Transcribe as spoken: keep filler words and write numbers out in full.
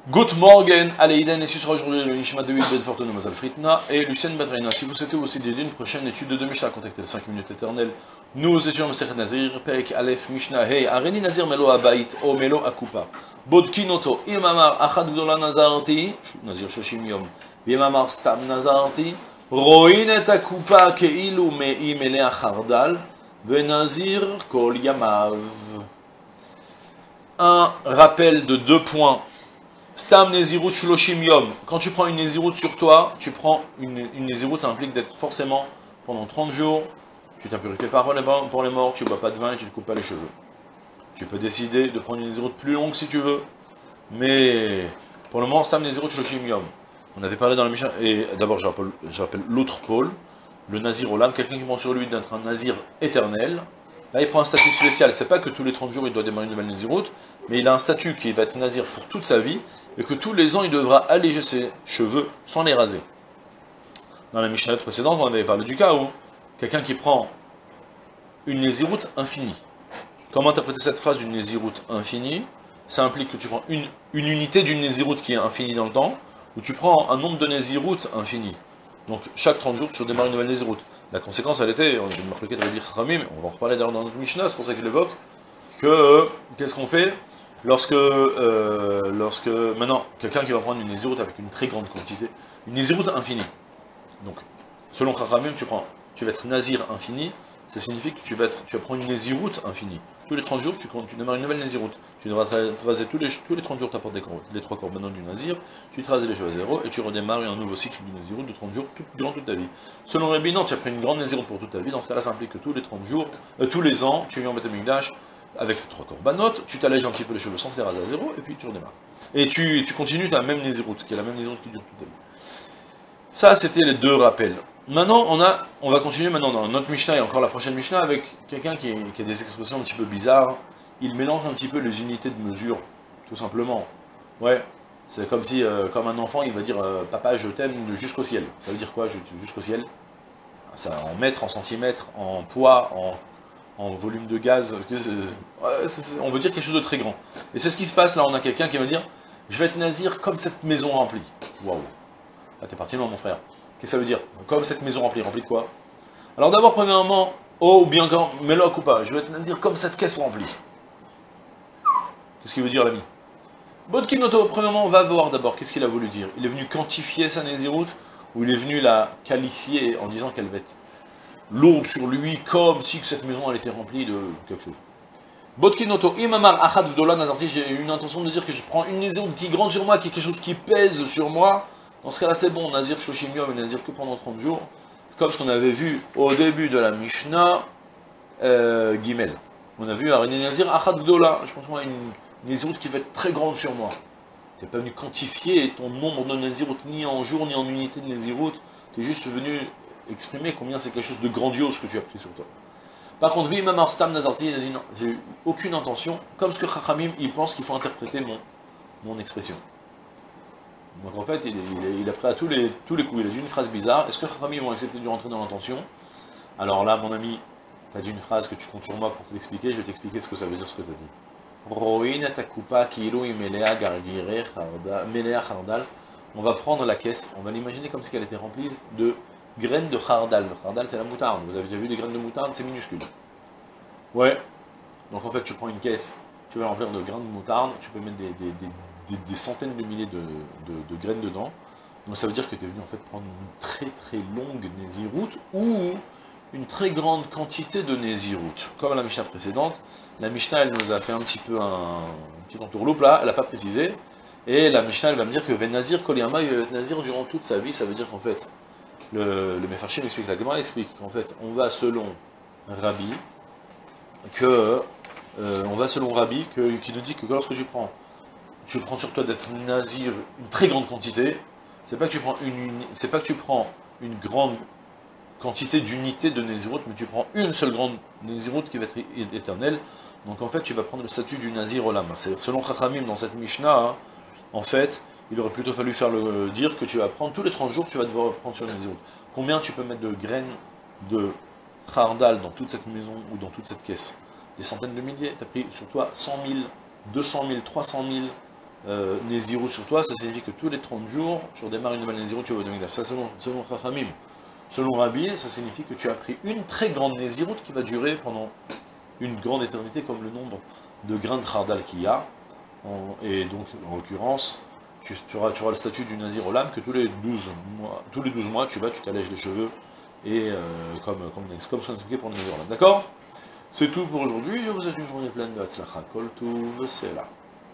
Good morning, Aleiden, et ce sera aujourd'hui le Nishma de Ben Fortuno Mazal Fritna et Lucien Badreina. Si vous souhaitez aussi dédier une prochaine étude de Mishnah, contactez les cinq minutes éternelles. Nous étudions le Sechet Nazir, Pek Aleph Mishnah, Hey, Areni Nazir Melo Abayit, O Melo Akupa. Bodkinoto, Imamar, Achad Gdola Nazarti, Nazir Shoshim Yom, Imamar Stam Nazarti, Roin et Akupa, Keilu Mei Melea Chardal, Venazir Kol Yamav. Un rappel de deux points. Stam Nezirut Shloshim Yom. Quand tu prends une Nezirut sur toi, tu prends une, une Nezirut, ça implique d'être forcément pendant trente jours. Tu t'impurifies pas pour les, pour les morts, tu ne bois pas de vin et tu ne te coupes pas les cheveux. Tu peux décider de prendre une Nezirut plus longue si tu veux, mais pour le moment, Stam Nezirut Shloshim Yom. On avait parlé dans la Mishnah, et d'abord j'appelle l'autre pôle, le Nazir Olam, quelqu'un qui prend sur lui d'être un Nazir éternel. Là, il prend un statut spécial, c'est pas que tous les trente jours il doit démarrer une nouvelle Nezirut, mais il a un statut qui va être Nazir pour toute sa vie, et que tous les ans il devra alléger ses cheveux sans les raser. Dans la Mishnah précédente, on avait parlé du cas où quelqu'un qui prend une Nézirut infinie. Comment interpréter cette phrase d'une Nézirut infinie? Ça implique que tu prends une, une unité d'une Nézirut qui est infinie dans le temps, ou tu prends un nombre de Nézirut infini. Donc chaque trente jours tu redémarres une nouvelle Nézirut. La conséquence elle était, on a une marquette avec Khamim, on va en reparler d'ailleurs dans notre Mishnah, c'est pour ça qu'il évoque, que euh, qu'est-ce qu'on fait Lorsque, euh, lorsque, maintenant, quelqu'un qui va prendre une Nézirut avec une très grande quantité, une Nézirut infinie. Donc, selon Chachamim, tu prends, tu vas être Nazir infini, ça signifie que tu vas, être, tu vas prendre une Nézirut infinie. Tous les trente jours, tu, tu démarres une nouvelle Nézirut. Tu devras te raser tous les, tous les trente jours, tu apportes les trois corbanotes du Nazir, tu te rases les cheveux à zéro, et tu redémarres un nouveau cycle de Nézirut de trente jours tout, durant toute ta vie. Selon Rabbi, non, tu as pris une grande Nézirut pour toute ta vie, dans ce cas-là, ça implique que tous les trente jours, euh, tous les ans, tu viens en Beth Amikdash, avec les trois corbanotes, tu t'allèges un petit peu les cheveux sans te les raser à zéro, et puis tu redémarres. Et tu, tu continues ta même Nézirut, qui est la même Nézirut qui dure toute ta vie. Ça, c'était les deux rappels. Maintenant, on, a, on va continuer maintenant dans notre Mishnah, et encore la prochaine Mishnah, avec quelqu'un qui, qui a des expressions un petit peu bizarres. Il mélange un petit peu les unités de mesure, tout simplement. Ouais, c'est comme si, euh, comme un enfant, il va dire euh, « Papa, je t'aime jusqu'au ciel ». Ça veut dire quoi, jusqu'au ciel? Ça, en mètres, en centimètres, en poids, en... en volume de gaz, ouais, c'est, c'est, on veut dire quelque chose de très grand. Et c'est ce qui se passe là, on a quelqu'un qui va dire, je vais être nazir comme cette maison remplie. Waouh. Là t'es parti loin mon frère. Qu'est-ce que ça veut dire? Comme cette maison remplie, remplie de quoi? Alors d'abord, premièrement, oh, ou bien quand, mets-le ou pas, je vais être nazir comme cette caisse remplie. Qu'est-ce qu'il veut dire l'ami? Bodkinoto, premièrement, on va voir d'abord, qu'est-ce qu'il a voulu dire? Il est venu quantifier sa nazirut, ou il est venu la qualifier en disant qu'elle va être lourde sur lui, comme si cette maison elle était remplie de quelque chose. Bodkinoto, imamar achad v'dola nazarti, j'ai une intention de dire que je prends une Nézirut qui est grande sur moi, qui est quelque chose qui pèse sur moi. Dans ce cas-là, c'est bon, Nazir Shloshim Yom, et Nazir que pendant trente jours, comme ce qu'on avait vu au début de la Mishnah euh, Gimel. On a vu un Nazir achad v'dola, je pense moi une Nézirut qui va être très grande sur moi. Tu n'es pas venu quantifier ton nombre de Nézirut ni en jour ni en unité de Nézirut, tu es juste venu exprimer combien c'est quelque chose de grandiose que tu as pris sur toi. Par contre, Vimamar Stam Nazarti, il a dit non, j'ai eu aucune intention, comme ce que Chachamim, il pense qu'il faut interpréter mon, mon expression. Donc en fait, il est, il est, il est prêt à tous les, tous les coups, il a dit une phrase bizarre, est-ce que Chachamim vont accepter de rentrer dans l'intention? Alors là, mon ami, tu as dit une phrase que tu comptes sur moi pour te l'expliquer, je vais t'expliquer ce que ça veut dire, ce que tu as dit. On va prendre la caisse, on va l'imaginer comme si elle était remplie de graines de khardal. Le khardal, c'est la moutarde. Vous avez déjà vu des graines de moutarde, c'est minuscule. Ouais. Donc en fait, tu prends une caisse, tu vas remplir de grains de moutarde, tu peux mettre des, des, des, des, des centaines de milliers de, de, de graines dedans. Donc ça veut dire que tu es venu en fait prendre une très très longue Nézirut ou une très grande quantité de Nézirut. Comme la Mishnah précédente, la Mishnah elle nous a fait un petit peu un, un petit entourloupe là, elle n'a pas précisé. Et la Mishnah elle va me dire que Venazir Koliyama, il va être Nazir durant toute sa vie, ça veut dire qu'en fait, le, le Mefarshim explique, la Gemara explique qu'en fait, on va selon Rabbi, que, euh, on va selon Rabbi, que, qui nous dit que lorsque tu prends, tu prends sur toi d'être Nazir une très grande quantité, c'est pas que tu prends une, c'est pas que tu prends une grande quantité d'unités de Nézirut, mais tu prends une seule grande Nézirut qui va être éternelle, donc en fait, tu vas prendre le statut du Nazir Olam. C'est selon Chachamim, dans cette Mishnah, hein, en fait, il aurait plutôt fallu faire le dire que tu vas prendre tous les trente jours, tu vas devoir prendre sur une Nézirut. Combien tu peux mettre de graines de khardal dans toute cette maison ou dans toute cette caisse? Des centaines de milliers. Tu as pris sur toi cent mille, deux cent mille, trois cent mille euh, Nézirut sur toi, ça signifie que tous les trente jours, tu redémarres une nouvelle Nézirut, tu vas au Betamikdash. Ça, selon, selon Chachamim. Selon Rabbi, ça signifie que tu as pris une très grande Nézirut qui va durer pendant une grande éternité, comme le nombre de grains de Khardal qu'il y a. En, et donc, en l'occurrence, tu, tu, auras, tu auras le statut du Nazir Olam, que tous les douze mois, tous les douze mois tu vas, tu t'allèges les cheveux, et euh, comme, comme, comme c'est expliqué pour le Nazir Olam. D'accord? C'est tout pour aujourd'hui, je vous souhaite une journée pleine de Hatzlacha Kol Tuv, c'est là.